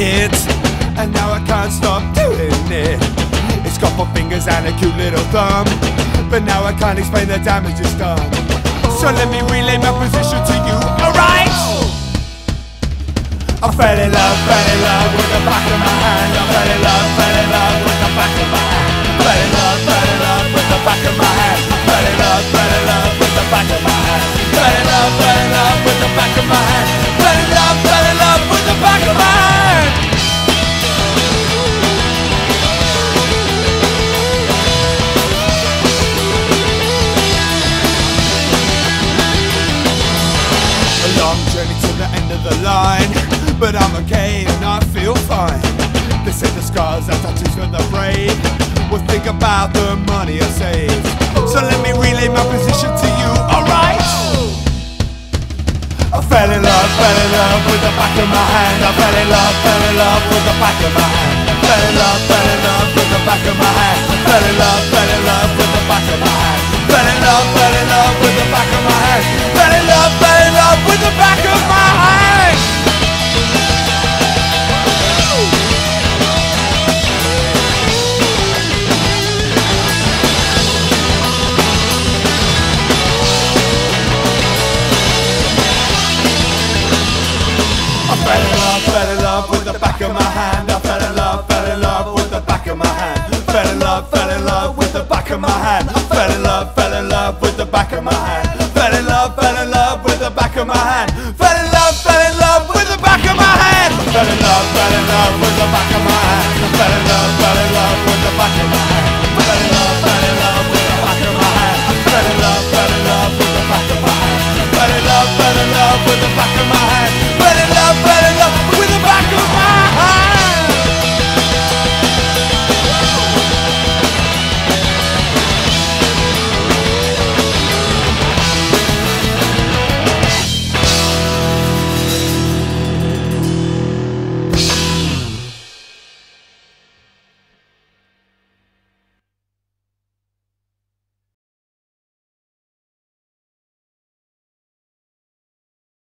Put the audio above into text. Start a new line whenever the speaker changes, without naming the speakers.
hit, and now I can't stop doing it. It's got 4 fingers and a cute little thumb, but now I can't explain the damage it's done. So let me relay my position to you, alright? I fell in love with the back of my hand. I fell in love with the back of my hand. Fell in love with the back of my hand. Fell in love with the back of my hand. Fell in love with the back of my hand. Fell in love with the back of my hand. A long journey to the end of the line, but I'm okay and I feel fine. They say the scars are tattoos for the brave. Well, think about the money I saved. So let me relay my position to you, alright? I fell in love with the back of my hand. I fell in love with the back of my hand. Fell in love with the back of my hand. Fell in love with the back of my hand. Fell in love with the back of my hand. Fell in love with the back of my hand. Fell in love with the back of my hand. I fell in love with the back of my hand. Fell in love with the back of my hand. Fell in love with the back of my hand. Fell in love with the back of my hand. Fell in